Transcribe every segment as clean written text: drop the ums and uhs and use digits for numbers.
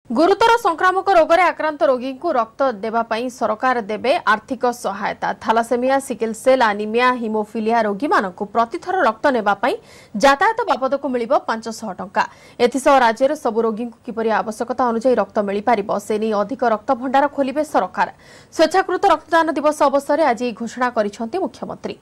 गुरुतर संक्रामक रोग में आक्रांत रोगी को रक्त देवाई सरकार देवे आर्थिक सहायता। Thalassaemia, sickle cell, anaemia, haemophilia रोगी मानक प्रतिथर रक्त नेबाई यातायात बाबद को मिल 500 टंका। एथिसह राज्य सबु रोगी को किपरि आवश्यकता अनुसार रक्त मिल पार से नहीं अधिक रक्त भंडार खोलिबे सरकार। स्वेच्छाकृत रक्तदान दिवस अवसर में आज घोषणा करिसेंति मुख्यमंत्री।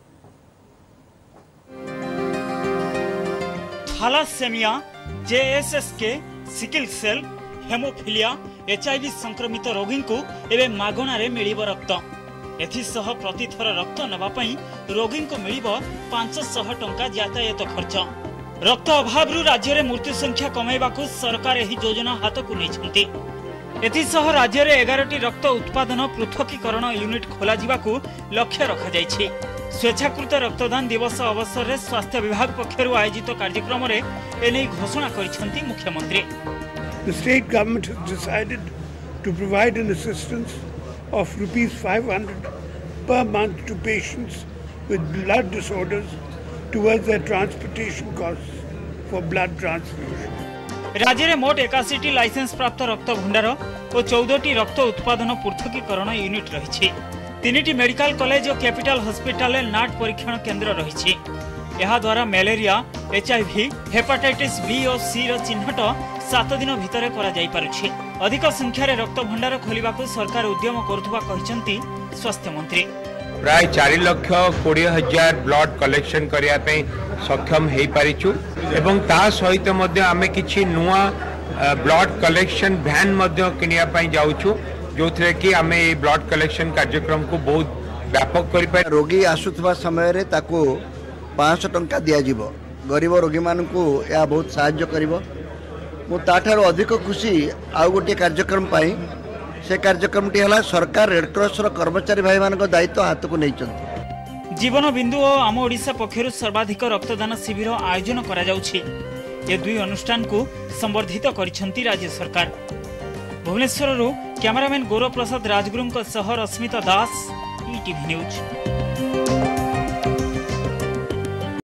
Thalassaemia, JSSK, sickle cell, haemophilia, HIV संक्रमित रोगी को एवं मागणारे मिलिब रक्त। एथिसह प्रतिथर रक्त नवाई रोगी को मिल 500 टंका यातायात खर्च। रक्त अभाव राज्य में मृत्यु संख्या कमाइबा सरकार यह योजना हाथ को नहीं। एथिसह राज्य में 11टी रक्त उत्पादन पृथकीकरण यूनिट खोल लक्ष्य रखा जायछि। स्वेच्छाकृत रक्तदान दिवस अवसर में स्वास्थ्य विभाग पक्षर आयोजित कार्यक्रम में एने घोषणा करिसेंति मुख्यमंत्री। The state government has decided to provide an assistance of ₹500 per month to patients with blood disorders towards their transportation costs for blood transfusion. राज्य में मोट 81टी लाइसेंस प्राप्त रक्त भंडार और 14टी रक्त उत्पादन पृथकीकरण यूनिट रही। 3टी मेडिकल कॉलेज और कैपिटल हॉस्पिटल नाट परीक्षण केन्द्र रही। यह द्वारा मलेरिया, एचआईवी, हेपाटाइटिस बी और सी चिन्हट 7 दिन भितर करा जाई पारुछि। अधिक संख्यार रक्त भंडार खोलिबा को सरकार उद्यम करुथबा कहिसेंति स्वास्थ्य मंत्री। प्राय 4,20,000 ब्लड कलेक्शन करिया पे सक्षम हेई पारिछु एवं ता सहित मध्ये आमे किछि नुआ ब्लड कलेक्शन वैन मध्ये किनिया पई जाउछु, जोथरे कि आमे ए ब्लड कलेक्शन कार्यक्रम को बहुत व्यापक करि पाइ। रोगी आसुथबा समय रे ताको 500 टंका दिया जिवो। गरीब रोगी मान को या बहुत सहाय्य करिवो। मु ताठार अधिक खुशी आउ गोटे कार्यक्रम पाई। से कार्यक्रम टी हला सरकार रेड क्रॉस रो कर्मचारी भाई मान को दायित्व हाथ को नहीं चलती। जीवन बिंदु और आम ओडिशा पक्षर सर्वाधिक रक्तदान शिविर आयोजन करा जाउछि। ये दुई अनुष्ठान को संवर्धित करिसेंति राज्य सरकार। Bhubaneswar cameraman Gaurav Prasad Rajguru Rashmita Das, ETV news.